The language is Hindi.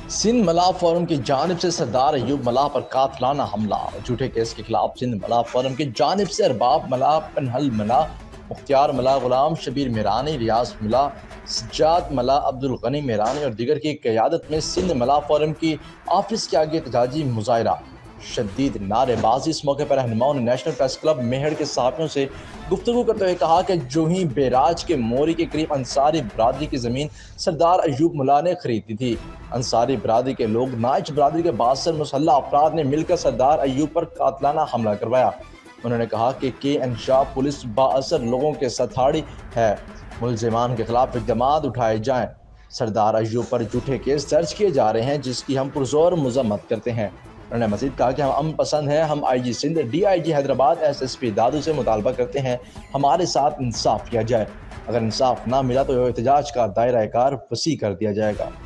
सिंध मलाह फोरम की जानिब से सरदार अयूब मलाह पर कातलाना हमला। झूठे केस के खिलाफ सिंध मलाह फोरम की जानिब से अरबाब मलाह, पनहल मलाह, मुख्तियार मलाह, गुलाम शबीर मीरानी, रियाज मलाह, सज्जाद मलाह, अब्दुल गनी मीरानी और दीगर की क़यादत में सिंध मलाह फोरम की ऑफिस के आगे एहतजाजी मुजाहरा, शदीद नारेबाजी। इस मौके पर रहनुमाओं ने नेशनल प्रेस क्लब मेहड़ के सहाफ़ियों से गुफ्तगू करते हुए कहा कि जो ही बेराज के मोरी के करीब अंसारी बरादरी की ज़मीन सरदार अयूब मुला ने खरीदी थी। अंसारी बरादरी के लोग नाइच बरादरी के 62 मुसल्लह अफराद ने मिलकर सरदार अयूब पर कातलाना हमला करवाया। उन्होंने कहा कि KN शाह पुलिस बाअसर लोगों के सथाड़ी है, मुलजिमान के खिलाफ इक़दाम उठाए जाएँ। सरदार अयूब पर झूठे केस दर्ज किए जा रहे हैं, जिसकी हम पुरजोर मजम्मत करते हैं। उन्होंने मजीद कहा कि हम अमन पसंद हैं, हम IG Sindh, DIG Hyderabad, SSP दादू से मुतालबा करते हैं हमारे साथ इंसाफ किया जाए। अगर इंसाफ ना मिला तो एहतजाज का दायरा कार वसी कर दिया जाएगा।